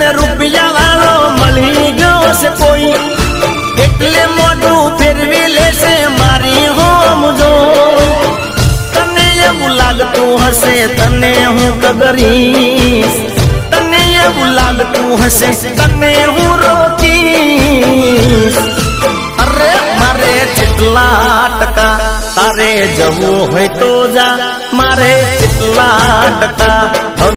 तने रुपया वालो मળી ગયો છે કોઈ એટલે મોઢું ફેરવી લેશે મારી હોમ જો તને એવું લાગતું હશે તને હું કગરીશ તને એવું લાગતું હશે તને હું રોકીશ અરે મારે જેટલા ટકા તારે જવું હોય તો જા મારે જેટલા ટકા